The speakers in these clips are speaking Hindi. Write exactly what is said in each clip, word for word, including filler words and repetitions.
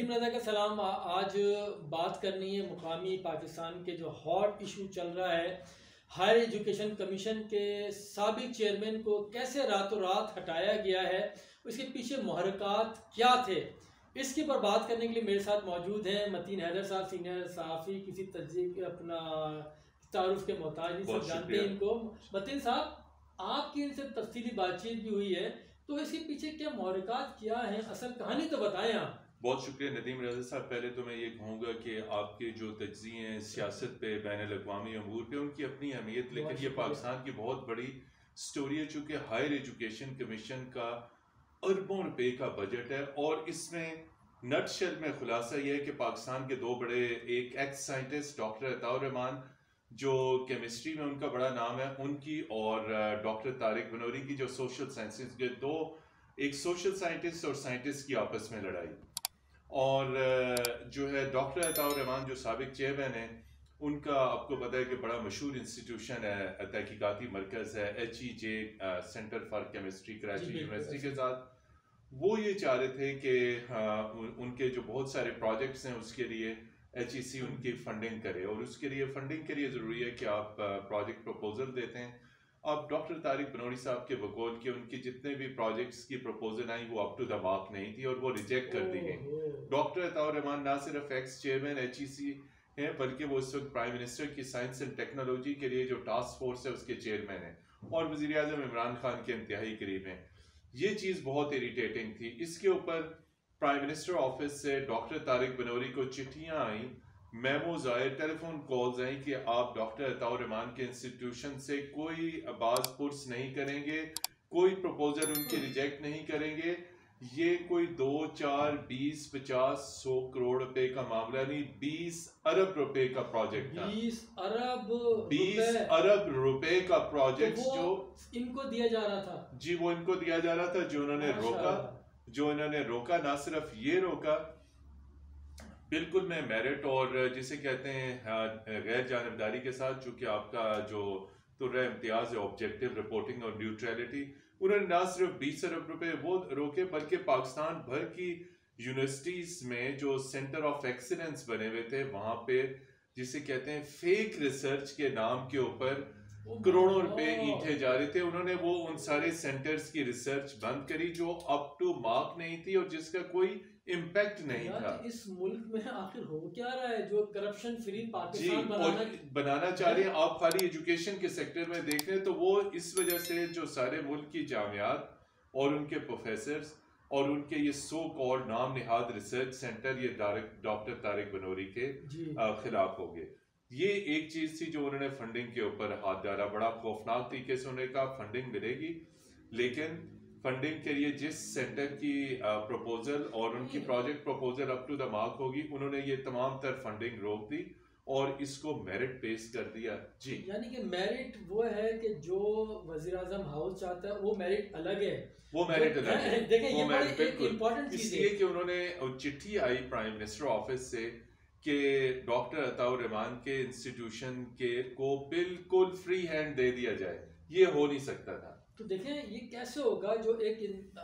नदीम रज़ा का सलाम। आज बात करनी है मुकामी पाकिस्तान के जो हॉट इशू चल रहा है, हायर एजुकेशन कमीशन के साबिक चेयरमैन को कैसे रातों रात हटाया गया है, उसके पीछे मुहर्रिकात क्या थे। इसके ऊपर बात करने के लिए मेरे साथ मौजूद हैं मतीन हैदर साहब, सीनियर सहाफ़ी, किसी तज्ज़िये अपना तारुफ के मोहताज नहीं, सब जानते हैं इनको। मतीन साहब, आपकी इनसे तफसीली बातचीत भी हुई है, तो इसके पीछे क्या मुहर्रिकात क्या है, असल कहानी तो बताएं आप। बहुत शुक्रिया नदीम रज़ा साहब। पहले तो मैं ये कहूँगा कि आपके जो तज्ज़िये हैं सियासत पे, बैनुल अक़वामी अमूर पे, उनकी अपनी अहमियत, लेकिन ये पाकिस्तान की बहुत बड़ी स्टोरी है। चूँकि हायर एजुकेशन कमीशन का अरबों रुपए का बजट है और इसमें नटशेल में खुलासा यह है कि पाकिस्तान के दो बड़े, एक ex scientist doctor Ataur Rahman जो केमिस्ट्री में उनका बड़ा नाम है उनकी, और डॉक्टर तारिक बनोरी की जो सोशल साइंसेज के, दो एक सोशल साइंटिस्ट और साइंटिस्ट की आपस में लड़ाई। और जो है डॉक्टर अताउर रहमान जो साबिक चेयरमैन है, उनका आपको पता है कि बड़ा मशहूर इंस्टीट्यूशन है, तहकीकाती मरकज़ है H E J centre for chemistry Karachi university के साथ। वो ये चाह रहे थे कि उनके जो बहुत सारे प्रोजेक्ट्स हैं उसके लिए एच ई सी उनकी फंडिंग करे, और उसके लिए फंडिंग के लिए ज़रूरी है कि आप प्रोजेक्ट प्रपोजल देते हैं। अब डॉक्टर तारिक बनोरी साहब के बकौल के उनकी जितने भी प्रोजेक्ट्स की प्रपोजल आई वो अप टू द मार्क नहीं थी और वो रिजेक्ट कर दी गई। डॉक्टर अताउर रहमान ना सिर्फ ex chairman H E C हैं, बल्कि वो इस वक्त प्राइम मिनिस्टर की साइंस एंड टेक्नोलॉजी के लिए जो टास्क फोर्स है उसके चेयरमैन हैं, और वज़ीर आज़म इमरान खान के इंतहाई करीब हैं। ये चीज़ बहुत इरिटेटिंग थी। इसके ऊपर प्राइम मिनिस्टर ऑफिस से डॉक्टर तारिक बनोरी को चिट्ठियाँ आई, मेमोज आए, टेलीफोन कॉल्स आई कि आप डॉक्टर अताउर रहमान के इंस्टीट्यूशन से कोई आवाज पुर्स नहीं करेंगे, कोई प्रपोजल उनकी रिजेक्ट नहीं करेंगे। ये कोई दो चार बीस पचास सौ करोड़ रुपए का मामला नहीं, बीस अरब रुपए का प्रोजेक्ट था। बीस अरब बीस अरब रुपए का प्रोजेक्ट तो जो इनको दिया जा रहा था। जी वो इनको दिया जा रहा था, जो उन्होंने रोका जो इन्होंने रोका ना सिर्फ ये रोका, बिल्कुल में मेरिट और जिसे कहते हैं गैर जानबदारी के साथ, चूंकि आपका जो तुर्रा इम्तियाज है ऑब्जेक्टिव रिपोर्टिंग और न्यूट्रलिटी, उन्होंने ना सिर्फ बीस अरब रुपए वो रोके, बल्कि पाकिस्तान भर की यूनिवर्सिटीज में जो सेंटर ऑफ एक्सीलेंस बने हुए थे वहां पे जिसे कहते हैं फेक रिसर्च के नाम के ऊपर करोड़ों रुपए ईंटे जा रहे थे। उन्होंने वो उन सारे सेंटर्स की रिसर्च बंद करी जो अप टू मार्क नहीं थी और जिसका कोई इम्पैक्ट नहीं था। इस मुल्क में आखिर हो क्या रहा है जो करप्शन फ्री पाकिस्तान बनाना, बनाना चाह रहे हैं। आप खाली एजुकेशन के सेक्टर में देख रहे हैं तो वो इस वजह से जो सारे मुल्क की जामियात और उनके प्रोफेसर्स और उनके ये सो कॉल्ड नाम निहाद रिसर्च सेंटर ये डॉक्टर तारिक बनोरी के खिलाफ हो गए। ये एक चीज थी जो उन्होंने फंडिंग के ऊपर हाथ डाला। बड़ा खौफनाक तरीके से उन्होंने कहा फंडिंग मिलेगी, लेकिन फंडिंग के लिए जिस सेंटर की प्रपोजल और उनकी project proposal up to the mark होगी, उन्होंने ये तमाम तर फंडिंग रोक दी और इसको मेरिट पेश कर दिया। जी, यानी कि मेरिट वो है कि जो वजीर आजम हाउस चाहता है वो मेरिट अलग है, वो मेरिट अलग है। देखें ये बड़ी एक इम्पोर्टेंट चीज है, इसलिए कि उन्होंने चिट्ठी आई प्राइम मिनिस्टर ऑफिस से कि डॉक्टर अताउर रहमान के इंस्टीट्यूशन के को बिल्कुल फ्री हैंड दे दिया जाए। ये हो नहीं सकता था। तो देखें ये कैसे होगा, जो एक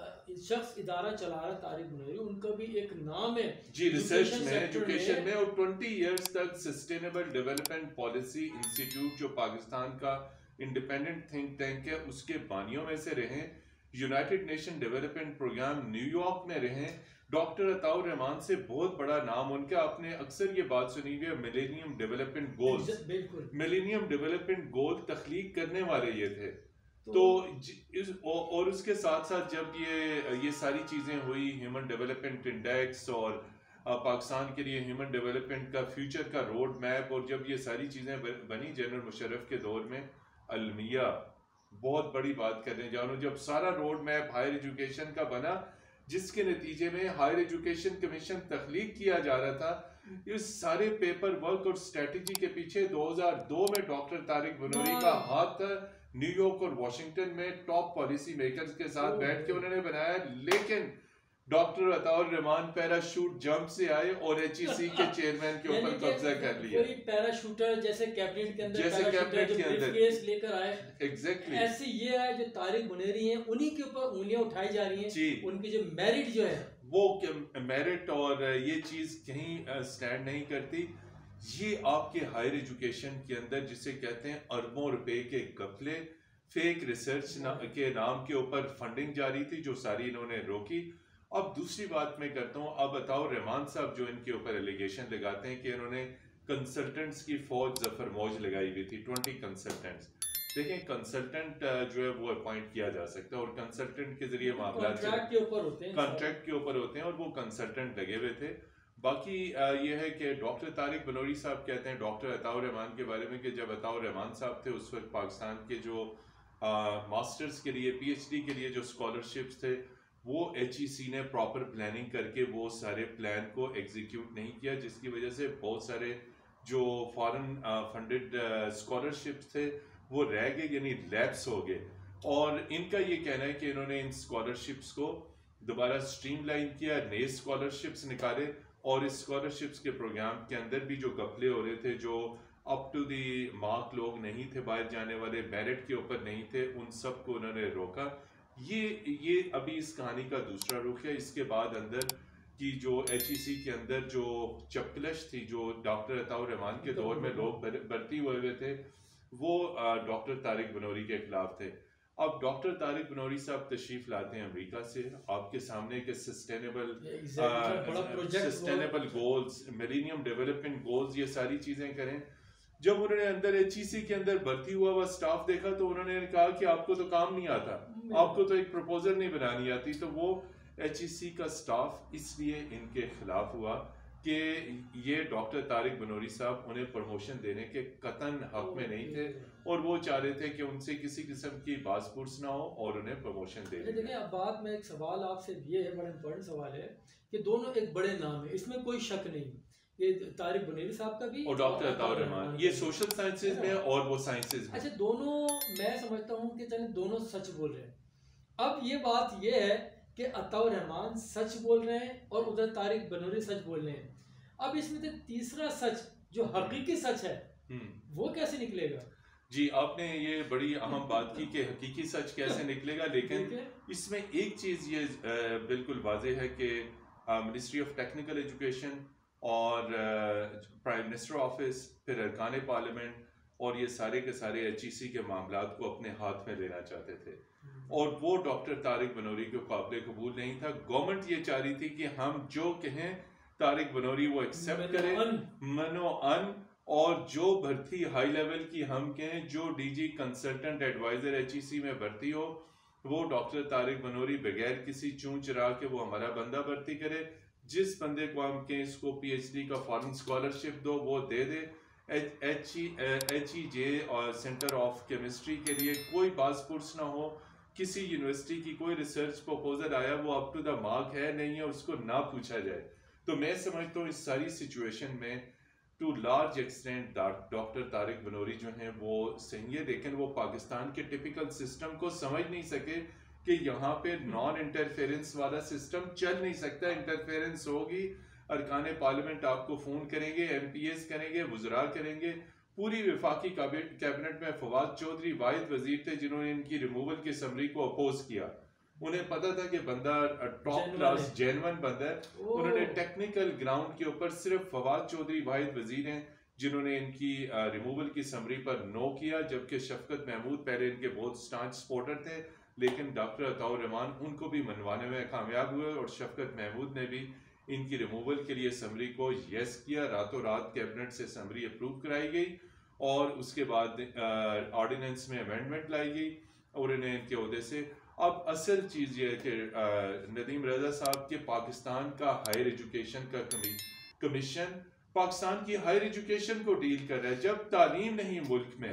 शख्स इदारा चला रहा है तारिक बनोरी, उनका भी एक नाम है जी रिसर्च में, एजुकेशन में, और ट्वेंटी इयर्स तक सस्टेनेबल डेवलपमेंट पॉलिसी इंस्टीट्यूट जो पाकिस्तान का इंडिपेंडेंट थिंक टैंक है उसके बानियों में से रहे, United Nation Development Programme New York में रहे। डॉक्टर अताउर रहमान से बहुत बड़ा नाम उनका, आपने अक्सर ये बात सुनी हुई है millennium development goals, millennium development goal तख्लीक करने वाले ये थे। तो, तो इस, और उसके साथ साथ जब ये ये सारी चीजें हुई, ह्यूमन डेवलपमेंट इंडेक्स और पाकिस्तान के लिए ह्यूमन डेवलपमेंट का फ्यूचर का रोड मैप, और जब ये सारी चीजें बनी जनरल मुशर्रफ के दौर में, अलमिया बहुत बड़ी बात करने जा रहा हूँ, जब सारा रोड मैप हायर एजुकेशन का बना जिसके नतीजे में हायर एजुकेशन कमीशन तख्लीक किया जा रहा था, इस सारे पेपर वर्क और स्ट्रेटेजी के पीछे दो हज़ार दो में डॉक्टर तारिक बनोरी का हाथ था। न्यूयॉर्क और वॉशिंगटन में टॉप पॉलिसी मेकर्स के साथ बैठ के उन्होंने बनाया, लेकिन doctor Ataur Rahman parachute jump से आए और एच ई सी के चेयरमैन के ऊपर कब्जा कर लिया। कोई पैराशूटर जैसे कैबिनेट के अंदर जैसे कैबिनेट के अंदर केस लेकर आए, एग्जैक्टली ऐसे ये है जो तारिक बनोरी हैं उन्हीं के ऊपर उंगलियां उठाई जा रही हैं, उनकी जो मेरिट जो है वो मेरिट और ये चीज़ कहीं स्टैंड नहीं करती। ये आपके हायर एजुकेशन के अंदर जिसे कहते हैं अरबों रुपए के घपले, फेक रिसर्च ना, के नाम के ऊपर फंडिंग जारी थी जो सारी इन्होंने रोकी। अब दूसरी बात मैं करता हूँ, अब बताओ रहमान साहब जो इनके ऊपर एलिगेशन लगाते हैं कि इन्होंने कंसल्टेंट्स की फौज जफर मौज लगाई हुई थी, ट्वेंटी कंसल्टेंट्स। देखें कंसल्टेंट जो है वो अपॉइंट किया जा सकता है और कंसल्टेंट के जरिए मामला कॉन्ट्रैक्ट के ऊपर होते हैं, कॉन्ट्रैक्ट के ऊपर होते हैं और वो कंसल्टेंट लगे हुए थे। बाकी ये है कि डॉक्टर तारिक बनोरी साहब कहते हैं डॉक्टर अताउर रहमान के बारे में कि जब अताउर रहमान साहब थे उस वक्त पाकिस्तान के जो मास्टर्स के लिए, पीएचडी के लिए जो स्कॉलरशिप्स थे वो एच ई सी ने प्रॉपर प्लानिंग करके वो सारे प्लान को एग्जीक्यूट नहीं किया, जिसकी वजह से बहुत सारे जो फॉरेन फंडेड स्कॉलरशिप्स थे वो रह गए, यानी लैप्स हो गए। और इनका ये कहना है कि इन्होंने इन स्कॉलरशिप्स को दोबारा स्ट्रीमलाइन किया, नए स्कॉलरशिप्स निकाले और इस स्कॉलरशिप्स के प्रोग्राम के अंदर भी जो घपले हो रहे थे, जो अप टू दी मार्क लोग नहीं थे, बाहर जाने वाले मेरिट के ऊपर नहीं थे, उन सब को उन्होंने रोका। ये ये अभी इस कहानी का दूसरा रुख है। इसके बाद अंदर की जो एच ई सी के अंदर जो चपकलश थी, जो डॉक्टर अताउर रहमान के दौर में लोग भर्ती हुए हुए थे, वो डॉक्टर तारिक बनोरी के खिलाफ थे। अब डॉक्टर तारिक बनोरी साहब तशरीफ लाते हैं अमेरिका से, आपके सामने के sustainable sustainable goals, millennium development goals, ये सारी चीजें करें। जब उन्होंने अंदर एच ई सी के अंदर भर्ती हुआ हुआ स्टाफ देखा तो उन्होंने कहा कि आपको तो काम नहीं आता, आपको तो एक प्रपोजल नहीं बनानी आती। तो वो एच ई सी का स्टाफ इसलिए इनके खिलाफ हुआ कि ये डॉक्टर तारिक बनोरी साहब उन्हें प्रमोशन देने के कतन हक में नहीं थे और वो चाह रहे थे कि उनसे किसी किस्म की बासपुर्स ना हो और उन्हें प्रमोशन दे। देखिए अब बात में एक सवाल आपसे ये है, बड़ा इंपॉर्टेंट सवाल है कि दोनों एक बड़े नाम है, इसमें कोई शक नहीं, ये तारिक बनोरी साहब का भी और डॉक्टर अताउर रहमान, ये सोशल साइंसेज में और वो साइंसेज में। अच्छा, दोनों मैं समझता हूँ कि चले दोनों सच बोल रहे हैं। अब ये बात ये है कि अताउर रहमान सच बोल रहे हैं और उधर तारिक बनोरी सच बोल रहे हैं। अब इसमें तो तीसरा सच जो हकीकी सच है वो कैसे निकलेगा? जी, आपने ये बड़ी अहम बात की कि हकीकी सच कैसे निकलेगा, लेकिन इसमें एक चीज ये बिल्कुल वाज़ेह है कि मिनिस्ट्री ऑफ टेक्निकल एजुकेशन और प्राइम मिनिस्टर ऑफिस, फिर अरकान पार्लियामेंट और ये सारे के सारे एच ई सी के मामलात को अपने हाथ में लेना चाहते थे और वो डॉक्टर तारिक बनोरी के काबिल कबूल नहीं था। गवर्नमेंट ये चाह रही थी कि हम जो कहें तारिक बनोरी वो एक्सेप्ट करें, मनो अन, और जो भर्ती हाई लेवल की हम कहें, जो DG consultant advisor H E C में भर्ती हो वो डॉक्टर तारिक बनोरी बगैर किसी चूं चरा के वो हमारा बंदा भर्ती करे। जिस बंदे को हम कहें इसको पीएचडी का फॉरेन स्कॉलरशिप दो वो दे दे। एच ई जे और सेंटर ऑफ केमिस्ट्री के लिए कोई पासपोर्ट्स ना हो, किसी यूनिवर्सिटी की कोई रिसर्च प्रपोजल आया वो अप टू द मार्क है नहीं है उसको ना पूछा जाए। तो मैं समझता हूँ इस सारी सिचुएशन में to large extent doctor Tariq Banori जो हैं वो सही है, लेकिन वो पाकिस्तान के टिपिकल सिस्टम को समझ नहीं सके कि यहाँ पे नॉन इंटरफेरेंस वाला सिस्टम चल नहीं सकता। इंटरफेरेंस होगी, अरकान पार्लियामेंट आपको फोन करेंगे, एम पी एस करेंगे, वुज़रा करेंगे। पूरी वफाकी कैबिनेट में फवाद चौधरी वाहिद वजीर थे जिन्होंने इनकी रिमूवल की समरी को अपोज किया। उन्हें पता था कि बंदा टॉप क्लास जेन्युइन बंदा है। उन्होंने टेक्निकल ग्राउंड के ऊपर सिर्फ फवाद चौधरी वाहिद वजीर हैं जिन्होंने इनकी रिमूवल की समरी पर नो किया, जबकि शफकत महमूद पहले इनके बहुत स्टांच सपोर्टर थे, लेकिन डॉक्टर अताउर रहमान उनको भी मनवाने में कामयाब हुए और शफकत महमूद ने भी इनकी रिमूवल के लिए समरी को यस किया। रातों रात कैबिनेट से समरी अप्रूव कराई गई और उसके बाद ऑर्डिनेंस में अमेंडमेंट लाई गई और इन्हें इनके ओहदे से। अब असल चीज़ ये है कि नदीम रजा साहब के पाकिस्तान का हायर एजुकेशन का कमीशन पाकिस्तान की हायर एजुकेशन को डील कर रहा है। जब तालीम नहीं मुल्क में,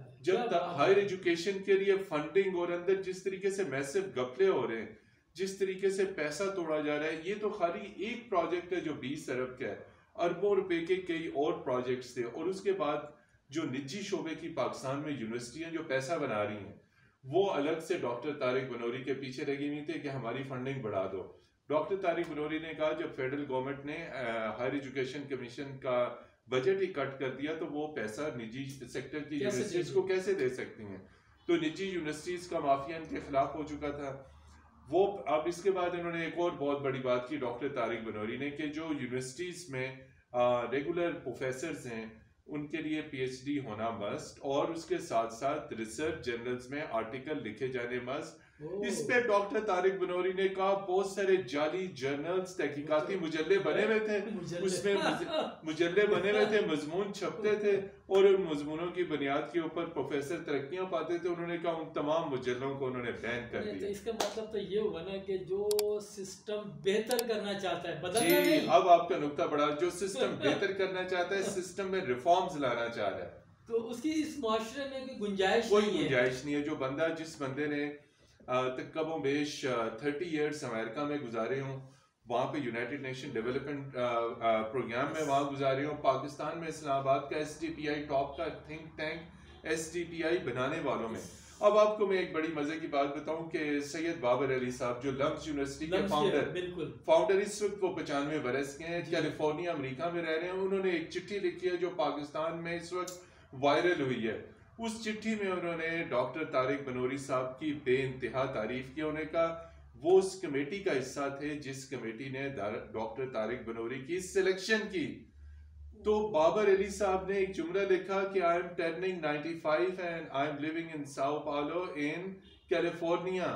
जब हायर एजुकेशन के लिए फंडिंग और अंदर जिस तरीके से मैसिव घपले हो रहे हैं, जिस तरीके से पैसा तोड़ा जा रहा है, ये तो खाली एक प्रोजेक्ट है जो बीस अरब का है, अरबों रुपए के कई और प्रोजेक्ट्स थे। और उसके बाद जो निजी शोबे की पाकिस्तान में यूनिवर्सिटियां जो पैसा बना रही हैं वो अलग से डॉक्टर तारिक बनोरी के पीछे लगी हुई थी कि हमारी फंडिंग बढ़ा दो। डॉक्टर तारिक बनोरी ने कहा जब फेडरल गवर्नमेंट ने हायर एजुकेशन कमीशन का बजट ही कट कर दिया तो वो पैसा निजी सेक्टर की यूनिवर्सिटीज को कैसे दे सकती हैं। तो निजी यूनिवर्सिटीज का माफिया इनके खिलाफ हो चुका था। वो अब इसके बाद इन्होंने एक और बहुत बड़ी बात की डॉक्टर तारिक बनोरी ने कि जो यूनिवर्सिटीज में रेगुलर प्रोफेसर्स हैं उनके लिए पीएचडी होना मस्ट और उसके साथ साथ रिसर्च जर्नल्स में आर्टिकल लिखे जाने मस्ट। इस पे डॉक्टर तारिक बनोरी ने कहा बहुत सारे जाली जर्नल्स तहकीकाती मुजल्ले बने हुए थे, उसमें मुजल्ले बने हुए थे, मजमून छपते थे और उन मजमूनों की बुनियाद के ऊपर प्रोफेसर तरक्कियां पाते थे। उन्होंने कहा उन तमाम मुजल्लों को उन्होंने बैन कर दिया। तो इसका मतलब तो ये हुआ ना कि जो सिस्टम बेहतर करना चाहता है बदलना जी, नहीं। अब आपका नुक्ता बड़ा, जो सिस्टम बेहतर करना चाहता है, सिस्टम में रिफॉर्म्स लाना चाह रहा है, तो उसकी इस मुआशरे में कोई गुंजाइश कोई गुंजाइश नहीं है। जो बंदा जिस बंदे ने तकरीबन बेश थर्टी इयर्स अमेरिका में गुजारे हों, वहाँ पे यूनाइटेड नेशन डेवलपमेंट प्रोग्राम में वहाँ गुजारे हों, पाकिस्तान में इस्लामाबाद का S D P I top का think tank S D P I बनाने वालों में। अब आपको मैं एक बड़ी मजे की बात बताऊं कि सैयद बाबर अली साहब जो लम्स यूनिवर्सिटी के फाउंडर फाउंडर इस वक्त वो पचानवे बरस के हैं, कैलिफोर्निया अमेरिका में रह रहे हैं। उन्होंने एक चिट्ठी लिखी है जो पाकिस्तान में इस वक्त वायरल हुई है। उस चिट्ठी में उन्होंने डॉक्टर तारिक बनोरी साहब की बेइंतहा तारीफ की। उन्होंने कहा वो उस कमेटी का हिस्सा थे जिस कमेटी ने डॉक्टर तारिक बनोरी की सिलेक्शन की। तो बाबर अली साहब ने एक जुमला लिखा कि I am turning ninety five and I am living in Sao Paulo in California.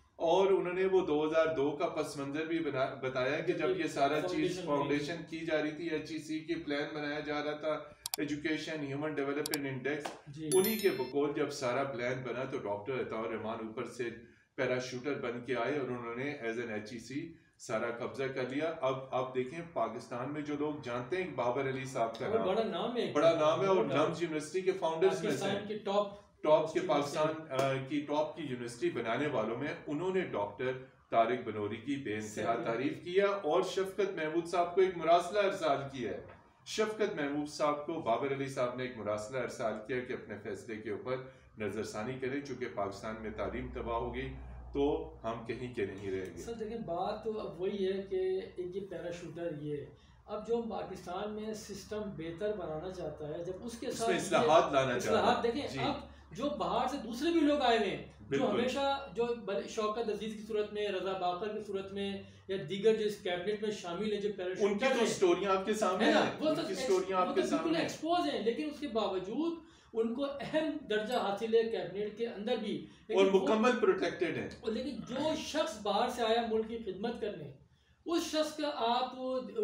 और उन्होंने वो दो हज़ार दो का पस मंजर भी बना, बताया कि जब ये सारा चीज फाउंडेशन की जा रही थी, एच ई सी की प्लान बनाया जा रहा था, एजुकेशन ह्यूमन डेवलपमेंट इंडेक्स, उन्हीं के बकौल जब सारा प्लान बना तो डॉक्टर अताउर रहमान ऊपर से पैराशूटर बन के आए और उन्होंने एज एन एच ई सी सारा कब्जा कर लिया। अब आप देखें पाकिस्तान में जो लोग जानते हैं बाबर अली साहब का नाम बड़ा नाम है बड़ा नाम है और लम्स यूनिवर्सिटी के फाउंडर्स में से टॉप टॉप के पाकिस्तान की टॉप की यूनिवर्सिटी बनाने वालों में उन्होंने डॉक्टर तारिक बनोरी की बेइंतहा तारीफ किया और शफकत महमूद साहब को एक मुरासला अरसाल किया है। शफकत महमूद साहब को बाबर अली साहब ने एक मुरासला अरसाल किया कि अपने फैसले के ऊपर नजरसानी करें, चूंकि पाकिस्तान में तालीम तबाह हो गई तो हम कहीं के नहीं रहेंगे। सर देखिए बात तो अब वही है कि एक ये पैराशूटर ये अब जो पाकिस्तान में सिस्टम बेहतर बनाना चाहता है, जब उसके साथ इस्लाहात लाना चाहता है, देखें अब जो बाहर से दूसरे भी लोग आए हुए हैं जो हमेशा जो शौकत अजीज की सूरत में, रजा बाकर की सूरत में या दीगर जो इस कैबिनेट में शामिल है, जो पैराशूटर उनकी तो स्टोरियां आपके सामने हैं, वो तो स्टोरियां आपके सामने एक्सपोज हैं, लेकिन उसके बावजूद उनको अहम दर्जा हासिल है कैबिनेट के अंदर भी और मुकम्मल प्रोटेक्टेड है। लेकिन जो शख्स बाहर से आया मुल्क की खिदमत करने, उस शख्स का आप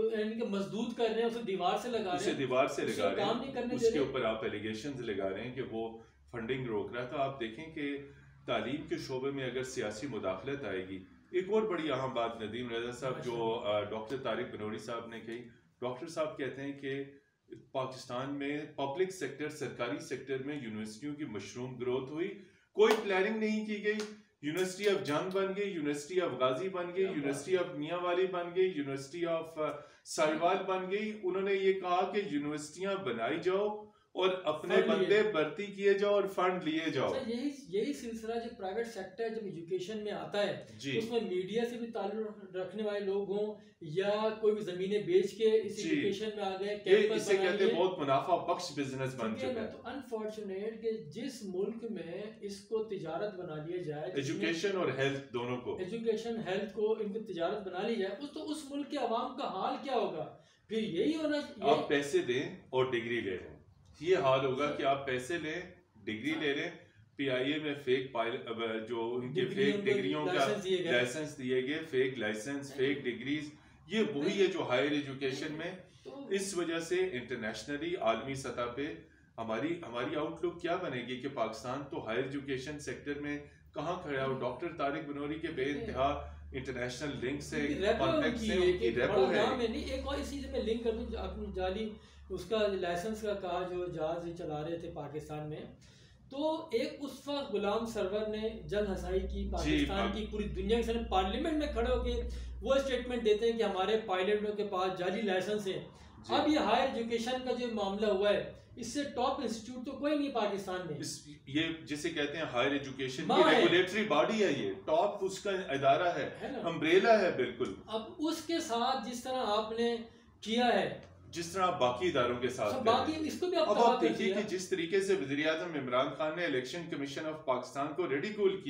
मजदूद कर रहे हैं, उसे दीवार से लगा रहे हैं, उसे दीवार से लगा रहे हैं, उसके ऊपर आप एलिगेशंस लगा रहे हैं कि वो फंडिंग रोक रहा था। आप देखें कि तालीम के शोबे में अगर सियासी मुदाखलत आएगी, एक और बड़ी अहम बात नदीम रजा साहब जो डॉक्टर तारिक बनोरी साहब ने कही, डॉक्टर साहब कहते हैं कि पाकिस्तान में पब्लिक सेक्टर सरकारी सेक्टर में यूनिवर्सिटियों की मशरूम ग्रोथ हुई, कोई प्लानिंग नहीं की गई। यूनिवर्सिटी ऑफ जंग बन गई, यूनिवर्सिटी ऑफ गाजी बन गई, यूनिवर्सिटी ऑफ मियांवाली बन गई, यूनिवर्सिटी ऑफ साहिवाल बन गई। उन्होंने ये कहा कि यूनिवर्सिटियां बनाई जाओ और अपने बंदे भर्ती किए जाओ और फंड लिए जाओ। यही यही सिलसिला जो प्राइवेट सेक्टर जब एजुकेशन में आता है, उसमें मीडिया से भी ताल्लुक रखने वाले लोग हों या कोई भी जमीनें बेच के इस एजुकेशन में आ गए, कैंपस इसे कहते हैं बहुत मुनाफा बख्श बिजनेस बन चुका है। तो अनफॉर्चुनेट कि जिस मुल्क में इसको तिजारत बना लिया जाए, एजुकेशन और हेल्थ दोनों को, एजुकेशन हेल्थ को इनको तिजारत बना ली जाए, उस तो उस मुल्क के अवाम का हाल क्या होगा? फिर यही होना चाहिए आप पैसे दें और डिग्री ले लें, ये हाल होगा कि आप पैसे लें, डिग्री ले लें, पीआईए में फेक पाइल जो उनके फेक डिग्रियों का लाइसेंस दिए गए, फेक लाइसेंस, फेक डिग्रीज, ये वही है जो हायर एजुकेशन में। इस वजह से इंटरनेशनली आलमी सतह पे हमारी हमारी आउटलुक क्या बनेगी कि पाकिस्तान तो हायर एजुकेशन सेक्टर में कहाँ खड़ा है। डॉक्टर तारिक बनोरी के बेइंतहा इंटरनेशनल लिंक से कॉन्टेक्ट से उनकी रेपो है। एक और इसी से मैं लिंक कर दूं, आपने जाली उसका लाइसेंस का कहा जो जहाज चला रहे थे पाकिस्तान में, तो एक उस वक्त गुलाम सरवर ने जंग हसाई की पाकिस्तान की पूरी दुनिया के सामने पार्लियामेंट में खड़े होकर वो स्टेटमेंट देते हैं कि हमारे पायलटों के पास जाली लाइसेंस है। अब ये हायर एजुकेशन का जो मामला हुआ है, इससे टॉप इंस्टीट्यूट तो कोई नहीं पाकिस्तान में। इस, ये जिसे कहते हैं हायर एजुकेशन की रेगुलेटरी बॉडी है, ये टॉप उसका इदारा है, है अम्ब्रेला है बिल्कुल। अब उसके साथ जिस तरह आपने किया है, जिस तरह आप बाकी इदारों के साथ बाकी इसको भी अब आप देखिए कि जिस तरीके से वज़ीर-ए-आज़म इमरान खान ने इलेक्शन कमीशन ऑफ पाकिस्तान को रेडिकूल किया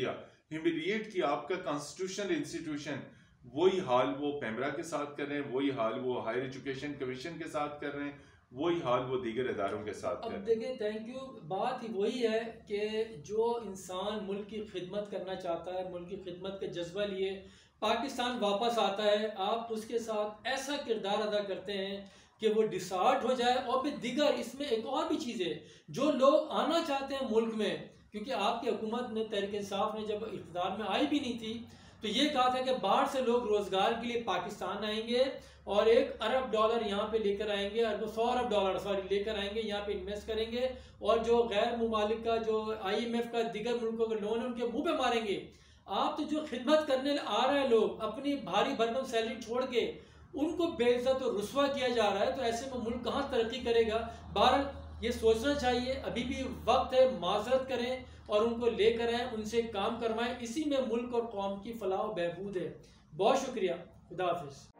ह्यूमिलिएट किया आपका कॉन्स्टिट्यूशनल इंस्टीट्यूशन। वही हाल वो पेमरा के साथ कर रहे हैं, वही हाल वो हायर एजुकेशन कमीशन के साथ कर रहे हैं, वही हाल वो दीगर इदारों के साथ कर रहे हैं। अब देखिए, थैंक यू, बात ही वही है कि जो इंसान मुल्क की खिदमत करना चाहता है, मुल्क की खिदमत का जज्बा लिए पाकिस्तान वापस आता है, आप उसके साथ ऐसा किरदार अदा करते हैं कि वो डिसार्ट हो जाए। और फिर दिगर इसमें एक और भी चीज़ है, जो लोग आना चाहते हैं मुल्क में, क्योंकि आपकी हुकूमत ने, तहरीक इंसाफ ने जब इक़्तिदार में आई भी नहीं थी तो ये कहा था कि बाहर से लोग रोज़गार के लिए पाकिस्तान आएंगे और एक अरब डॉलर यहाँ पे लेकर आएंगे, अरब सौ अरब डॉलर सॉरी लेकर आएंगे, यहाँ पे इन्वेस्ट करेंगे और जो गैर मुमालिक का, जो आई एम एफ का, दिगर मुल्कों के लोन है, उनके मुँह पे मारेंगे। आप तो जो खिदमत करने आ रहे हैं लोग, अपनी भारी भरकम सैलरी छोड़ के, उनको बेइज्जत और रुस्वा किया जा रहा है, तो ऐसे में मुल्क कहाँ तरक्की करेगा। बहरहाल ये सोचना चाहिए, अभी भी वक्त है, माजरत करें और उनको लेकर आएँ, उनसे काम करवाएं, इसी में मुल्क और कौम की फलाह और बहबूद है। बहुत शुक्रिया, खुदा हाफिज़।